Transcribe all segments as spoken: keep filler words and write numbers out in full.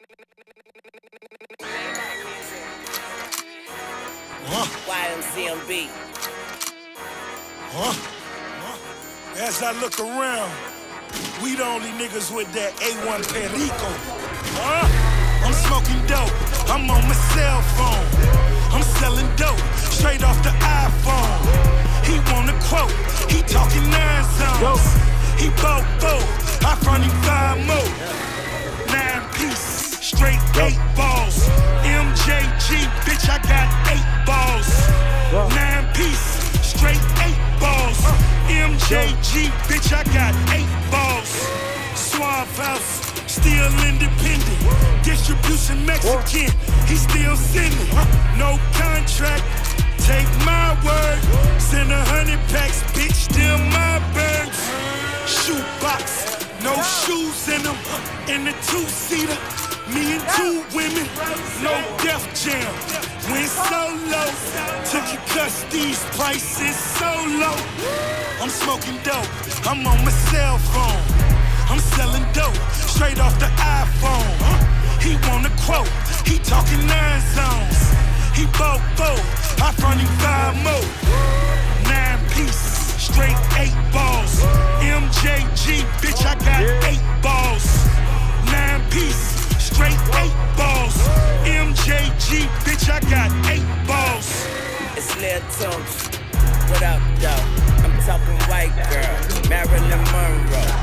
Huh? Y M C M B. Huh? Huh? As I look around, we the only niggas with that A one Perico. Huh? I'm smoking dope, I'm on my cell phone. I'm selling dope, straight off the iPhone. He want a quote, he talking nine zones. He bought four, I front him five more. Nine piece, straight eight balls. M J G, bitch, I got eight balls. Nine piece, straight eight balls. M J G, bitch, I got eight balls. Suave House, still independent. Distribution Mexican, he still sending. No contract, take my word. Send a hundred packs, bitch, still my birds. Shoebox, no shoes in them. In the two-seater, me and two women. No Def Jam, went solo. Took your cuss, these prices so low. I'm smoking dope, I'm on my cell phone. I'm selling dope, straight off the iPhone. He want a quote, he talking nine zones. He bought four, I front him five more. Nine piece, straight eight balls. M J G, bitch, I got eight balls. Nine piece, straight eight balls. M J G, bitch, I got eight balls. It's Lil Tunes. What up, though? I'm talking white girl, Marilyn Monroe.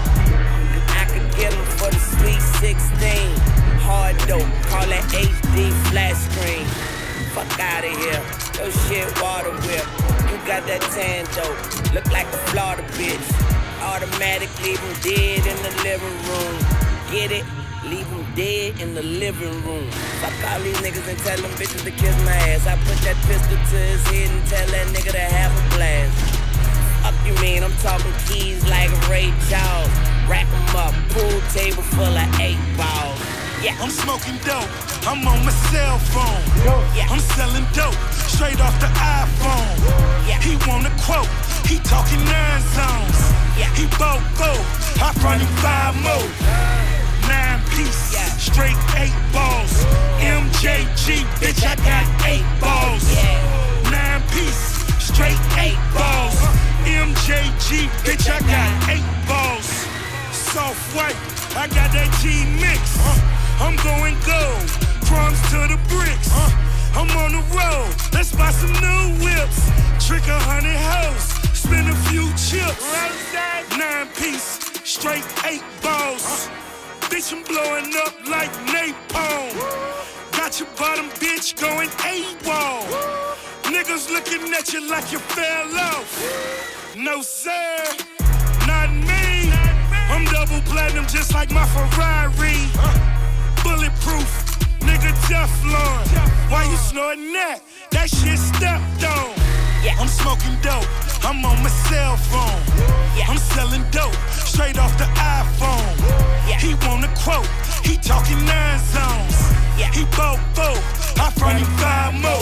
I could get them for the sweet sixteen. Hard dope, call it H D flat screen. Fuck out of here, your shit water whip. You got that tan dope, look like a Florida bitch. Automatic, leave him dead in the living room. Get it? Leave him dead in the living room. Fuck all these niggas and tell them bitches to kiss my ass. I put that pistol to his head and tell that nigga to have a blast. Fuck you mean, I'm talking keys like Ray Charles. Rack 'em up, pool table full of eight balls. Yeah. I'm smoking dope, I'm on my cell phone. Yeah. I'm selling dope, straight off the iPhone. Yeah. He want a quote, he talking nine zones. Yeah. He bought four, I front him five more. Nine piece, Yeah. straight eight balls. M J G, bitch, I got eight balls. Yeah. Nine piece, straight eight balls. M J G, bitch, I got eight balls. Soft white, I got that G mix. I'm going gold, crumbs to the bricks. I'm on the road, let's buy some new whips. Trick a hundred hoes, spin a few chips. Nine piece, straight eight balls. Bitch, I'm blowing up like napalm. Got your bottom bitch going AWOL. Niggas looking at you like you fell off. No sir, not me. I'm double platinum just like my Ferrari. Bulletproof, nigga Teflon. Why you snorting that? That shit stepped on. Yeah. I'm smoking dope, I'm on my cell phone. Yeah. I'm selling dope, straight off the iPhone. Yeah. He want a quote, he talking nine zones. Yeah. He bought four, I front him five more.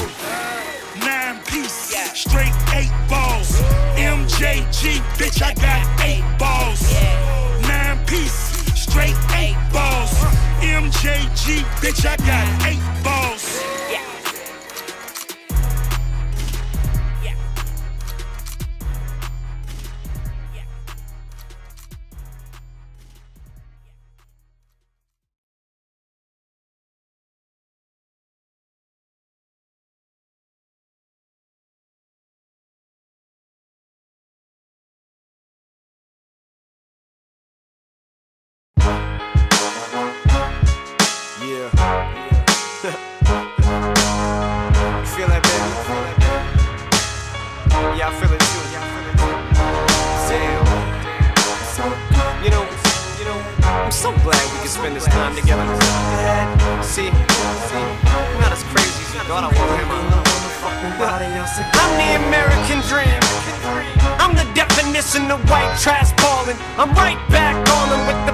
Nine piece, Yeah. straight eight balls. M J G, bitch, I got eight balls. Yeah. Nine piece, straight eight balls. M J G, bitch, I got eight balls. Yeah. Yeah. Yeah. Yeah. You feel that, baby? Yeah, I feel it too. Damn. You know, you know, I'm so glad we can spend this time together. See, I'm not as crazy as you thought I was, am I? I'm the American dream. I'm the definition of white trash ballin'. I'm right back on them with the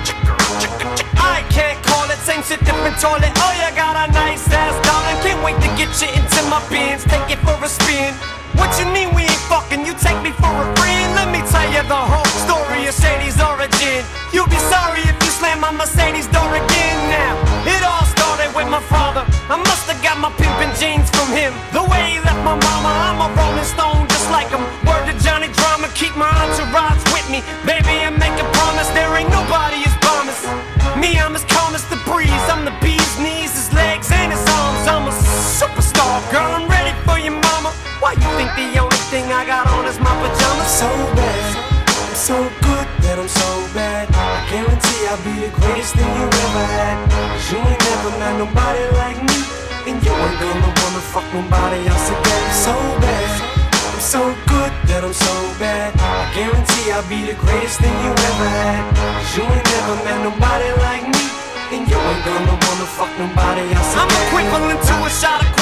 I can't call it, same shit, different toilet. Oh, you got a nice ass, darling. Can't wait to get you into my bins, take it for a spin. What you mean we ain't fucking? You take me for a friend? Let me tell you the whole story of Shady's origin. You'll be sorry if you slam my Mercedes door again now. It all be the greatest thing you ever had. Cause you ain't never met nobody like me, and you ain't gonna wanna fuck nobody else again. I'm so bad, I'm so good that I'm so bad. I guarantee I'll be the greatest thing you ever had. Cause you ain't never met nobody like me, and you ain't gonna wanna fuck nobody else again. I'm equivalent to a shot of